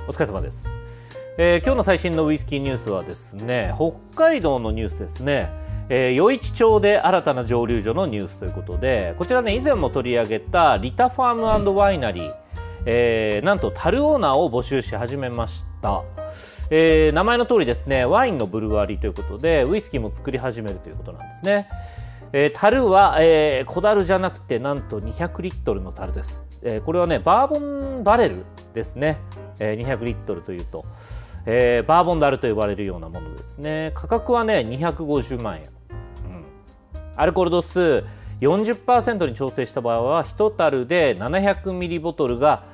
お疲れ様です。今日の最新のウイスキーニュースはですね、北海道のニュースですね。余市町で新たな蒸留所のニュースということで、こちらね以前も取り上げたリタファーム&ワイナリー、なんと樽オーナーを募集し始めました。名前の通りですね、ワインのブルワリーということでウイスキーも作り始めるということなんですね。樽は、小樽じゃなくてなんと200リットルの樽です。これはねバーボンバレルですね。200リットルというと、バーボン樽と呼ばれるようなものですね。価格はね250万円、アルコール度数 40% に調整した場合は1樽で700ミリボトルが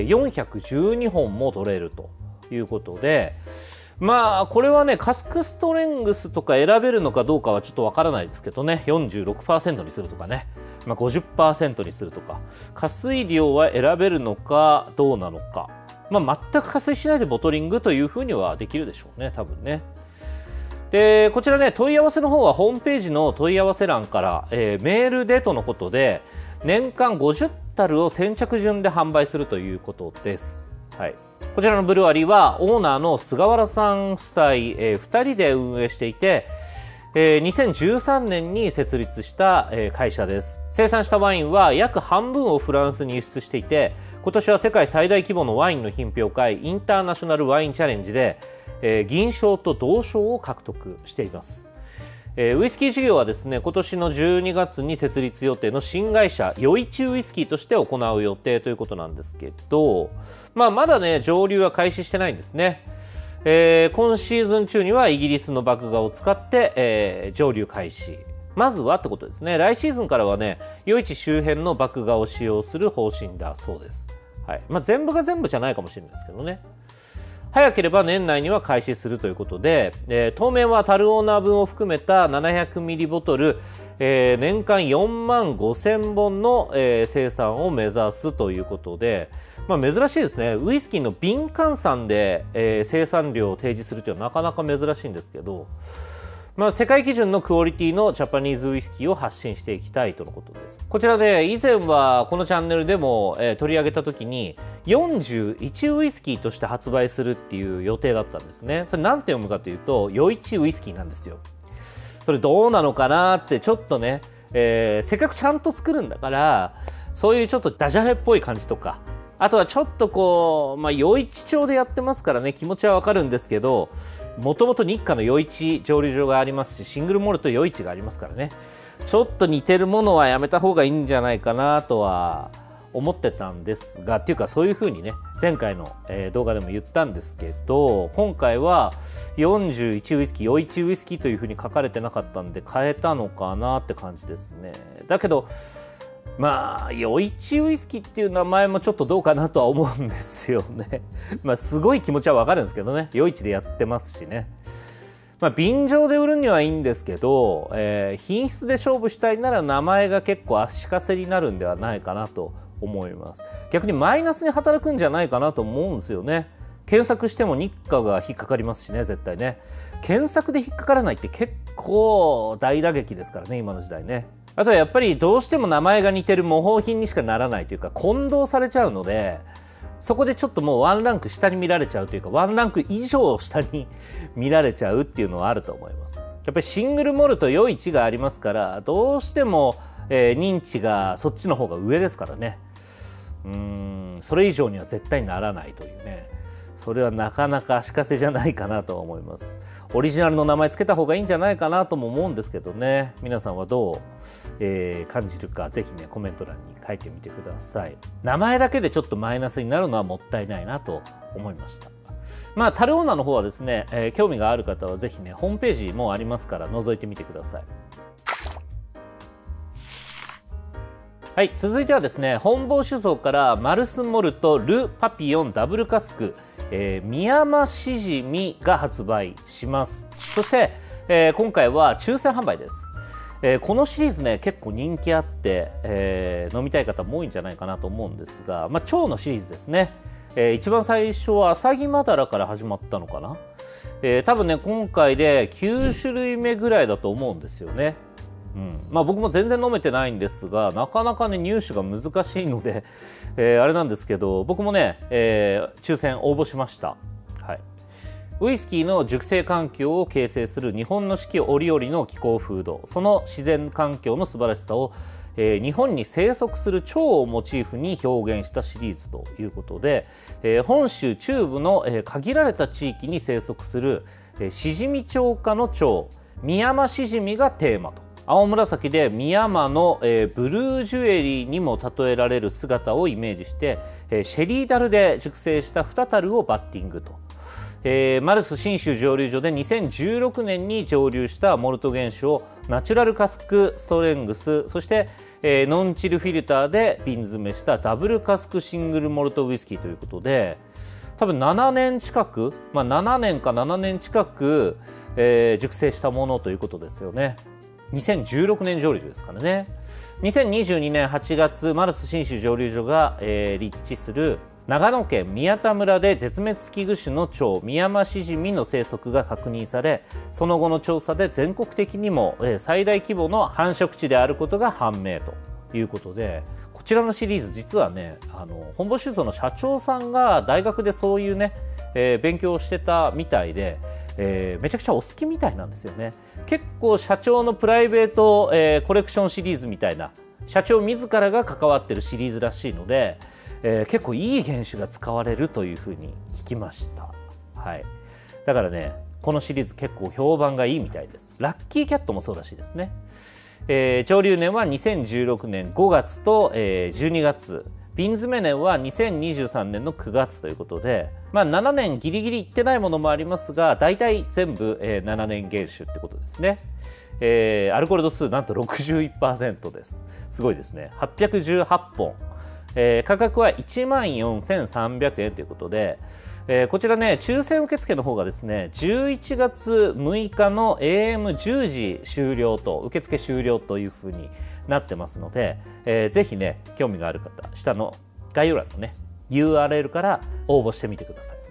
412本も取れるということで、まあこれはねカスクストレングスとか選べるのかどうかはちょっとわからないですけどね、 46% にするとかね、50% にするとか、加水量は選べるのかどうなのか、全く加水しないでボトリングというふうにはできるでしょうね、多分ね。でこちらね問い合わせの方はホームページの問い合わせ欄から、メールでとのことで、年間50樽を先着順で販売するということです。はい、こちらのブルワリーはオーナーの菅原さん夫妻、2人で運営していて、2013年に設立した会社です。生産したワインは約半分をフランスに輸出していて、今年は世界最大規模のワインの品評会インターナショナルワインチャレンジで銀賞と銅賞を獲得しています。ウイスキー事業はですね今年の12月に設立予定の新会社余市ウイスキーとして行う予定ということなんですけど、まだね蒸留は開始してないんですね。今シーズン中にはイギリスの麦芽を使って、蒸留開始、まずはってことですね。来シーズンからはね余市周辺の麦芽を使用する方針だそうです。はい、全部が全部じゃないかもしれないですけどね、早ければ年内には開始するということで、当面は樽オーナー分を含めた700ミリボトル、年間4万5000本の、生産を目指すということで、珍しいですね。ウイスキーの瓶換算で、生産量を提示するというのはなかなか珍しいんですけど、世界基準のクオリティのジャパニーズウイスキーを発信していきたいとのことです。こちらで以前はこのチャンネルでも、取り上げた時に41ウイスキーとして発売するっていう予定だったんですね。それ何て読むかというと余市ウイスキーなんですよ。それどうなのかなってちょっとね、せっかくちゃんと作るんだからそういうちょっとダジャレっぽい感じとか、あとはちょっとこう、余市町でやってますからね気持ちはわかるんですけど、もともと日課の余市蒸留所がありますし、シングルモルト余市がありますからね、ちょっと似てるものはやめた方がいいんじゃないかなとは思ってたんですが、っていうかそういうふうにね前回の、動画でも言ったんですけど、今回は41ウイスキー余市ウイスキーというふうに書かれてなかったんで変えたのかなって感じですね。だけど余市ウイスキーっていう名前もちょっとどうかなとは思うんですよね。すごい気持ちはわかるんですけどね、余市でやってますしね。便乗で売るにはいいんですけど、品質で勝負したいなら名前が結構足かせになるんではないかなと思います。逆にマイナスに働くんじゃないかなと思うんですよね。検索しても日課が引っかかりますしね、絶対ね。検索で引っかからないって結構大打撃ですからね、今の時代ね。あとはやっぱりどうしても名前が似てる模倣品にしかならないというか混同されちゃうので、そこでちょっともうワンランク下に見られちゃうというか、ワンランク以上下に見られちゃうっていうのはあると思います。やっぱりシングルモルト余市がありますから、どうしても、認知がそっちの方が上ですからね。それ以上には絶対ならないというね、それはなかなか足かせじゃないかなと思います。オリジナルの名前つけた方がいいんじゃないかなとも思うんですけどね、皆さんはどう、感じるかぜひねコメント欄に書いてみてください。名前だけでちょっとマイナスになるのはもったいないなと思いました。樽オーナーの方はですね、興味がある方はぜひねホームページもありますから覗いてみてください。はい、続いてはですね本坊酒造からマルスモルトルパピヨンダブルカスク、ミヤマシジミが発売します。そして、今回は抽選販売です。このシリーズね結構人気あって、飲みたい方も多いんじゃないかなと思うんですが、腸のシリーズですね。一番最初はアサギマダラから始まったのかな。多分ね今回で9種類目ぐらいだと思うんですよね。 まあ僕も全然飲めてないんですが、なかなかね入手が難しいので、あれなんですけど、僕もね、抽選応募しました。はい、ウイスキーの熟成環境を形成する日本の四季折々の気候風土、その自然環境の素晴らしさを、日本に生息する蝶をモチーフに表現したシリーズということで、本州中部の、限られた地域に生息する、シジミ蝶科の蝶、ミヤマシジミがテーマと。青紫でミヤマの、ブルージュエリーにも例えられる姿をイメージして、シェリー樽で熟成した2樽をバッティングと。マルス信州蒸留所で2016年に蒸留したモルト原酒をナチュラルカスクストレングス、そして、ノンチルフィルターで瓶詰めしたダブルカスクシングルモルトウイスキーということで、多分7年近く、7年か7年近く、熟成したものということですよね。2016年蒸留所ですからね。2022年8月、マルス信州蒸留所が、立地する長野県宮田村で絶滅危惧種の蝶ミヤマシジミの生息が確認され、その後の調査で全国的にも、最大規模の繁殖地であることが判明ということで、こちらのシリーズ実はね、本坊酒造の社長さんが大学でそういうね、勉強をしてたみたいで、めちゃくちゃお好きみたいなんですよね。結構社長のプライベート、コレクションシリーズみたいな、社長自らが関わってるシリーズらしいので、結構いい原酒が使われるというふうに聞きました。はい、だからねこのシリーズ結構評判がいいみたいです。ラッキーキャットもそうらしいですね。蒸留年は2016年5月と、12月、瓶詰め年は2023年の9月ということで、7年ギリギリいってないものもありますが、大体全部、7年原酒ってことですね。アルコール度数なんと 61% です。すごいですね。818本、価格は14,300円ということで、こちらね抽選受付の方がですね11月6日の AM10 時終了と、受付終了というふうになってますので、ぜひね興味がある方、下の概要欄のね URL から応募してみてください。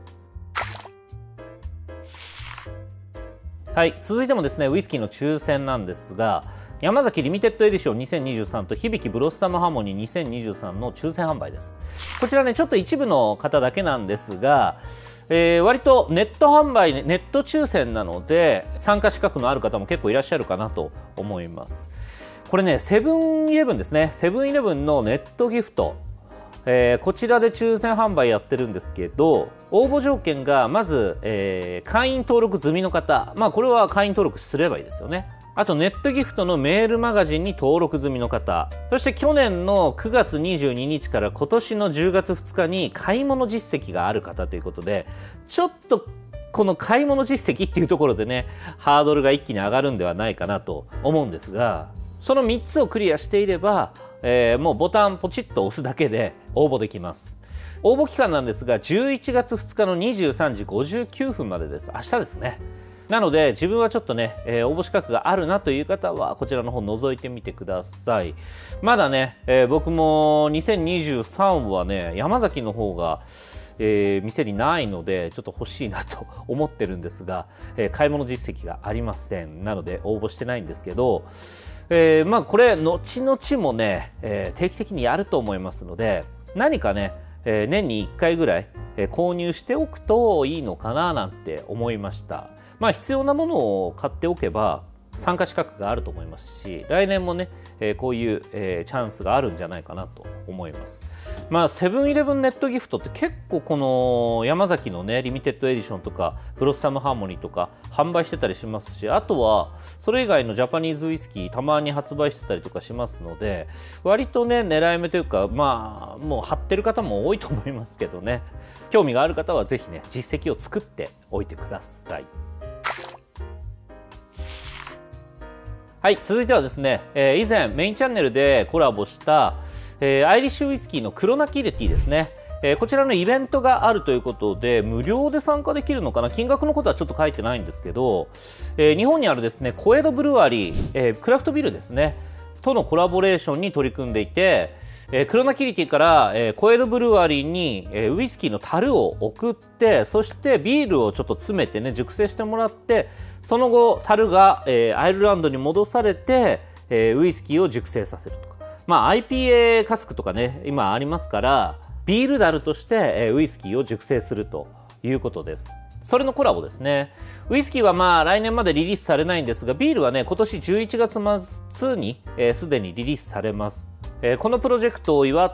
はい、続いてもですねウイスキーの抽選なんですが、山崎リミテッドエディション2023と響ブロッサムハーモニー2023の抽選販売です。こちらねちょっと一部の方だけなんですが、割とネット販売、ネット抽選なので参加資格のある方も結構いらっしゃるかなと思います。これねセブンイレブンですね。セブンイレブンのネットギフト、こちらで抽選販売やってるんですけど、応募条件がまず、会員登録済みの方、これは会員登録すればいいですよね。あとネットギフトのメールマガジンに登録済みの方、そして去年の9月22日から今年の10月2日に買い物実績がある方ということで、ちょっとこの買い物実績っていうところでねハードルが一気に上がるんではないかなと思うんですが、その3つをクリアしていれば、もうボタンポチッと押すだけで応募できます。応募期間なんですが11月2日の23時59分までです。明日ですね。なので自分はちょっとね、応募資格があるなという方はこちらの方覗いてみてください。まだね、僕も2023はね山崎の方が、店にないのでちょっと欲しいなと思ってるんですが、買い物実績がありません。なので応募してないんですけど、これ後々もね、定期的にやると思いますので、何かね、年に1回ぐらい、購入しておくといいのかななんて思いました。必要なものを買っておけば参加資格があると思いますし、来年もね、こういう、チャンスがあるんじゃないかなと思います。セブンイレブンネットギフトって結構この山崎のねリミテッドエディションとかブロッサムハーモニーとか販売してたりしますし、あとはそれ以外のジャパニーズウイスキーたまに発売してたりとかしますので、割とね狙い目というかもう貼ってる方も多いと思いますけどね、興味がある方はぜひね実績を作っておいてください。はい、続いてはですね、以前メインチャンネルでコラボした、アイリッシュウイスキーの黒ナキレティですね。こちらのイベントがあるということで無料で参加できるのかな、金額のことはちょっと書いてないんですけど、日本にあるですね小江戸ブルワリー、クラフトビールですねとのコラボレーションに取り組んでいて、 クロナキリティから、コエドブルワリーに、ウイスキーの樽を送って、そしてビールをちょっと詰めてね熟成してもらって、その後樽が、アイルランドに戻されて、ウイスキーを熟成させるとか、IPA カスクとかね今ありますから、ビール樽として、ウイスキーを熟成するということです。それのコラボですね。ウイスキーは来年までリリースされないんですが、ビールはね今年11月末にすでにリリースされます。このプロジェクトを祝って、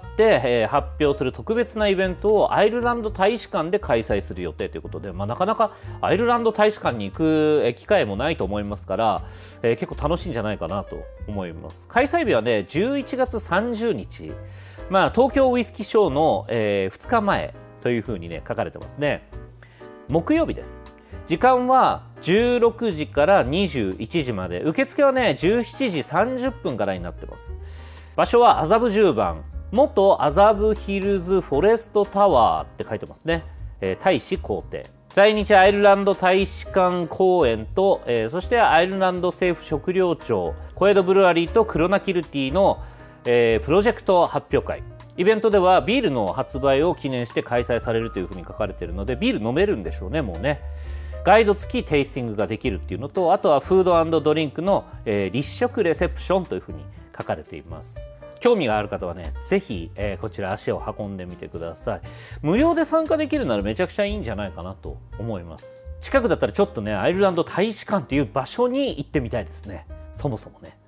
発表する特別なイベントをアイルランド大使館で開催する予定ということで、なかなかアイルランド大使館に行く、機会もないと思いますから、結構楽しいんじゃないかなと思います。開催日はね11月30日、東京ウイスキーショーの、2日前というふうにね書かれてますね。木曜日です。時間は16時から21時まで、受付はね17時30分からになってます。場所は麻布十番元麻布ヒルズフォレストタワーって書いてますね。大使公邸、在日アイルランド大使館公園と、そしてアイルランド政府食糧庁、コエドブルワリーとクロナキルティの、プロジェクト発表会。イベントではビールの発売を記念して開催されるというふうに書かれているので、ビール飲めるんでしょうね。もうねガイド付きテイスティングができるっていうのと、あとはフード&ドリンクの、立食レセプションというふうに書かれています。興味がある方はねぜひ、こちら足を運んでみてください。無料で参加できるならめちゃくちゃいいんじゃないかなと思います。近くだったらちょっとねアイルランド大使館っていう場所に行ってみたいですね。そもそもね、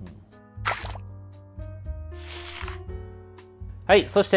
はい、そして、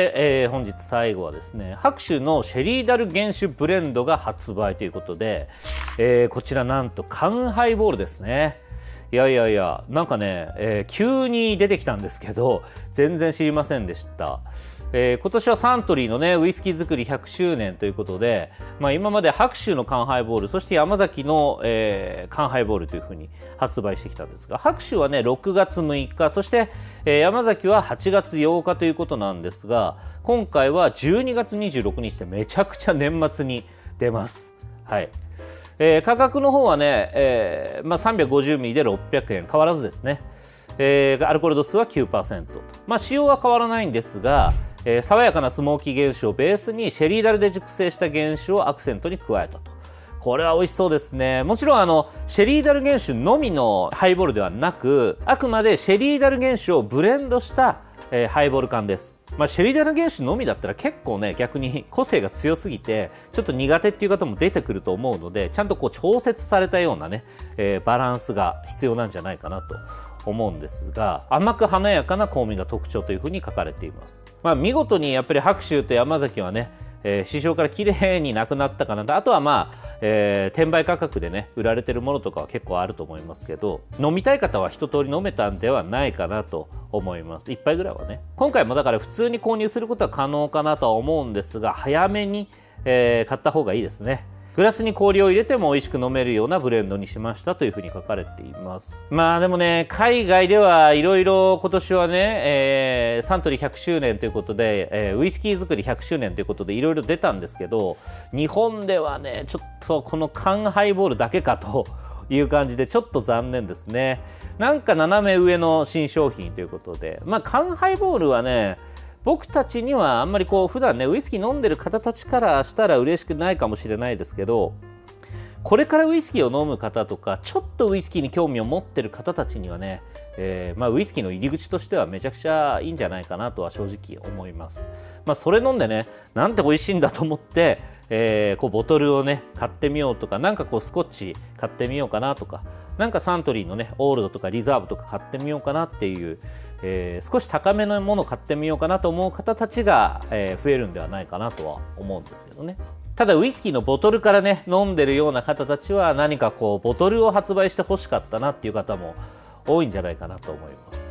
本日最後はですね、白州のシェリーダル原酒ブレンドが発売ということで、こちらなんと缶ハイボールですね。いやなんかね、急に出てきたんですけど全然知りませんでした。今年はサントリーのねウイスキー作り100周年ということで、今まで白州の缶ハイボール、そして山崎の、缶ハイボールというふうに発売してきたんですが、白州はね6月6日、そして、山崎は8月8日ということなんですが、今回は12月26日でめちゃくちゃ年末に出ます。はい。価格の方はね、350ミリで600円変わらずですね。アルコール度数は 9% と、使用は変わらないんですが、爽やかなスモーキー原酒をベースにシェリーダルで熟成した原酒をアクセントに加えたと。これは美味しそうですね。もちろんシェリーダル原酒のみのハイボールではなく、あくまでシェリーダル原酒をブレンドした、ハイボール缶です。シェリーダル原酒のみだったら結構ね逆に個性が強すぎてちょっと苦手っていう方も出てくると思うので、ちゃんとこう調節されたようなね、バランスが必要なんじゃないかなと思うんですが、甘く華やかな香味が特徴というふうに書かれています。見事にやっぱり白州と山崎はね、市場からきれいになくなったかなと。あとは転売価格でね売られてるものとかは結構あると思いますけど、飲みたい方は一通り飲めたんではないかなと思います。1杯ぐらいはね。今回もだから普通に購入することは可能かなとは思うんですが、早めに、買った方がいいですね。グラスに氷を入れても美味しく飲めるようなブレンドにしましたというふうに書かれています。でもね海外ではいろいろ今年はね、サントリー100周年ということで、ウイスキー作り100周年ということでいろいろ出たんですけど、日本ではねちょっとこの缶ハイボールだけかという感じでちょっと残念ですね。なんか斜め上の新商品ということで、缶ハイボールはね僕たちにはあんまりこう普段ねウイスキー飲んでる方たちからしたら嬉しくないかもしれないですけど、これからウイスキーを飲む方とかちょっとウイスキーに興味を持ってる方たちにはね、ウイスキーの入り口としてはめちゃくちゃいいんじゃないかなとは正直思います。それ飲んでねなんて美味しいんだと思って、こうボトルをね買ってみようとか、なんかこうスコッチ買ってみようかなとか、なんかサントリーのねオールドとかリザーブとか買ってみようかなっていう、少し高めのものを買ってみようかなと思う方たちが、増えるんではないかなとは思うんですけどね。ただウイスキーのボトルからね飲んでるような方たちは何かこうボトルを発売してほしかったなっていう方も多いんじゃないかなと思います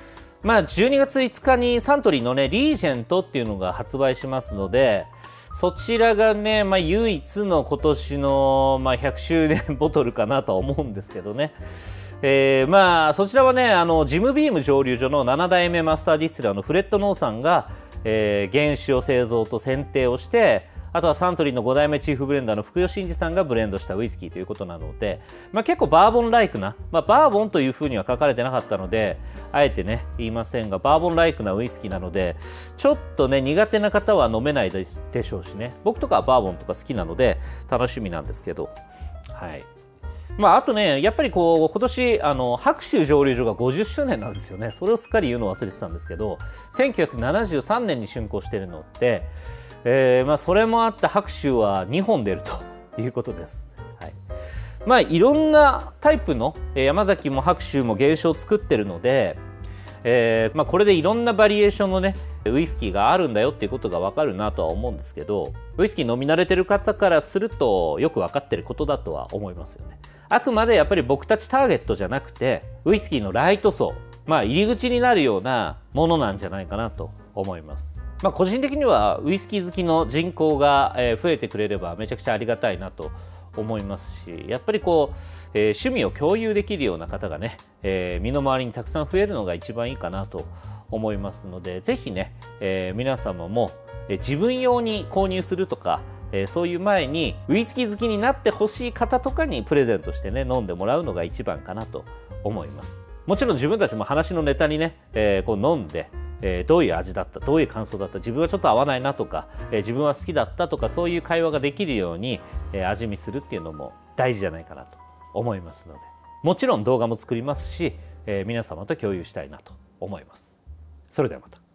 。12月5日にサントリーのねリージェントっていうのが発売しますので、そちらがね、唯一の今年の、100周年ボトルかなとは思うんですけどね。そちらはねジムビーム蒸留所の7代目マスターディスティラーのフレッド・ノーさんが、原酒を製造と選定をしてあとはサントリーの5代目チーフブレンダーの福吉真二さんがブレンドしたウイスキーということなので、結構バーボンライクな、バーボンというふうには書かれてなかったのであえてね言いませんが、バーボンライクなウイスキーなのでちょっとね苦手な方は飲めないでしょうしね、僕とかはバーボンとか好きなので楽しみなんですけど、はい。あとね、やっぱりこう今年白州蒸留所が50周年なんですよね。それをすっかり言うの忘れてたんですけど、1973年に竣工しているので、それもあって白州は2本出るということです。はい、いろんなタイプの山崎も白州も原酒を作ってるので、これでいろんなバリエーションのねウイスキーがあるんだよっていうことが分かるなとは思うんですけど、ウイスキー飲み慣れてる方からするとよく分かってることだとは思いますよね。あくまでやっぱり僕たちターゲットじゃなくてウイスキーのライト層、入り口になるようなものなんじゃないかなと思います。個人的にはウイスキー好きの人口が増えてくれればめちゃくちゃありがたいなと思いますし、やっぱりこう、趣味を共有できるような方がね、身の回りにたくさん増えるのが一番いいかなと思いますので、ぜひね、皆様も自分用に購入するとか、そういう前にウイスキー好きになってほしい方とかにプレゼントしてね飲んでもらうのが一番かなと思います。もちろん自分たちも話のネタにね、こう飲んで、どういう味だった、どういう感想だった、自分はちょっと合わないなとか、自分は好きだったとか、そういう会話ができるように、味見するっていうのも大事じゃないかなと思いますので、もちろん動画も作りますし、皆様と共有したいなと思います。それではまた。